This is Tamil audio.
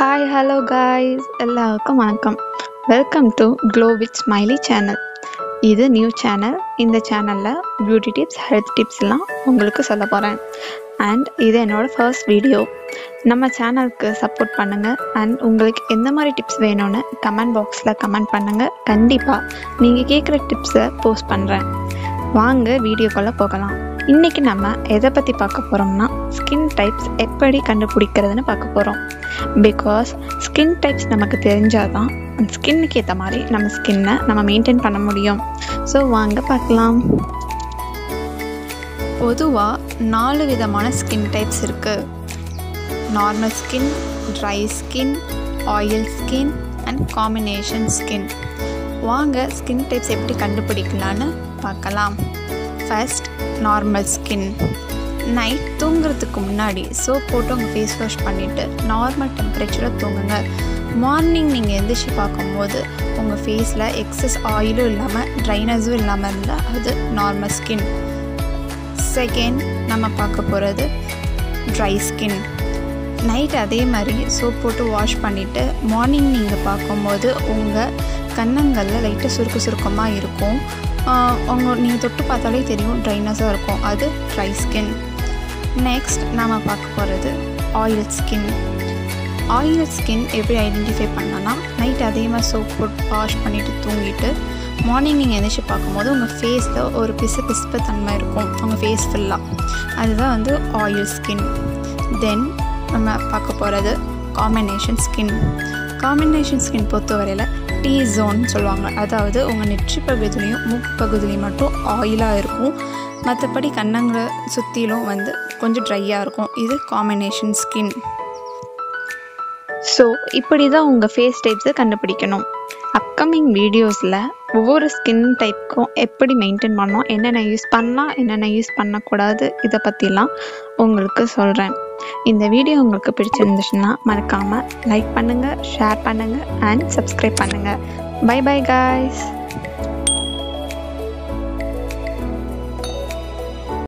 ஹாய் ஹலோ காய்ஸ், எல்லாருக்கும் வணக்கம். Welcome to glow with smiley channel. இது நியூ சேனல். இந்த சேனலில் பியூட்டி டிப்ஸ், ஹெல்த் டிப்ஸ்லாம் உங்களுக்கு சொல்ல போகிறேன். அண்ட் இது என்னோடய ஃபர்ஸ்ட் வீடியோ. நம்ம சேனலுக்கு சப்போர்ட் பண்ணுங்கள். அண்ட் உங்களுக்கு எந்த மாதிரி டிப்ஸ் வேணும்னு கமெண்ட் பாக்ஸில் கமெண்ட் பண்ணுங்கள். கண்டிப்பாக நீங்கள் கேட்குற டிப்ஸை போஸ்ட் பண்ணுறேன். வாங்க வீடியோக்குள்ளே போகலாம். இன்றைக்கி நம்ம எதை பற்றி பார்க்க போகிறோம்னா, ஸ்கின் டைப்ஸ் எப்படி கண்டுபிடிக்கிறதுன்னு பார்க்க போகிறோம். பிகாஸ் ஸ்கின் டைப்ஸ் நமக்கு தெரிஞ்சால் தான் அந்த ஸ்கின்னுக்கு ஏற்ற மாதிரி நம்ம ஸ்கின்னை நம்ம மெயின்டைன் பண்ண முடியும். ஸோ வாங்க பார்க்கலாம். பொதுவாக 4 விதமான ஸ்கின் டைப்ஸ் இருக்குது. Normal skin, dry skin, oil skin and combination skin. வாங்க ஸ்கின் டைப்ஸ் எப்படி கண்டுபிடிக்கலான்னு பார்க்கலாம். First, normal skin. நைட் தூங்குறதுக்கு முன்னாடி சோப் போட்டு உங்கள் ஃபேஸ் வாஷ் பண்ணிவிட்டு நார்மல் டெம்பரேச்சரில் தூங்குங்க. மார்னிங் நீங்கள் எந்திரிச்சு பார்க்கும்போது உங்கள் ஃபேஸில் எக்ஸஸ் ஆயிலும் இல்லாமல் ட்ரைனஸும் இல்லாமல் இருந்தால் அது நார்மல் ஸ்கின். செகண்ட், நம்ம பார்க்க போகிறது ட்ரை ஸ்கின். நைட் அதே மாதிரி சோப் போட்டு வாஷ் பண்ணிவிட்டு மார்னிங் நீங்கள் பார்க்கும்போது உங்கள் கன்னங்களில் லைட்டாக சுருக்கமாக இருக்கும். நீங்கள் தொட்டு பார்த்தாலே தெரியும் ட்ரைனஸாக இருக்கும். அது ட்ரை ஸ்கின். நெக்ஸ்ட் நம்ம பார்க்க போகிறது ஆயில் ஸ்கின். ஆயில் ஸ்கின் எப்படி ஐடென்டிஃபை பண்ணனா, நைட் அதே மாதிரி சோப் போட்டு வாஷ் பண்ணிவிட்டு தூங்கிட்டு மார்னிங் நீங்கள் எந்திரிச்சு பார்க்கும்போது உங்கள் ஃபேஸில் ஒரு பிசுப்பு தன்மை இருக்கும் உங்கள் ஃபேஸ் ஃபுல்லாக. அதுதான் வந்து ஆயில் ஸ்கின். தென் நம்ம பார்க்க போகிறது காம்பினேஷன் ஸ்கின். காம்பினேஷன் ஸ்கின் பொறுத்தவரையில் டீ ஜோன் சொல்லுவாங்க. அதாவது உங்கள் நெற்றி பகுதியிலையும் மூக்கு பகுதியிலையும் மட்டும் ஆயிலாக இருக்கும், மற்றபடி கன்னங்களை சுற்றிலும் வந்து கொஞ்சம் ட்ரையாக இருக்கும். இது காம்பினேஷன் ஸ்கின். ஸோ இப்படி தான் உங்கள் ஃபேஸ் டைப்ஸை கண்டுபிடிக்கணும். அப்கமிங் வீடியோஸில் ஒவ்வொரு ஸ்கின் டைப்புக்கும் எப்படி மெயின்டைன் பண்ணணும், என்னென்ன யூஸ் பண்ணலாம், என்னென்ன யூஸ் பண்ணக்கூடாது, இதை பற்றிலாம் உங்களுக்கு சொல்கிறேன். இந்த வீடியோ உங்களுக்கு பிடிச்சிருந்துச்சுன்னா மறக்காமல் லைக் பண்ணுங்கள், ஷேர் பண்ணுங்கள் அண்ட் சப்ஸ்கிரைப் பண்ணுங்கள். Bye bye guys.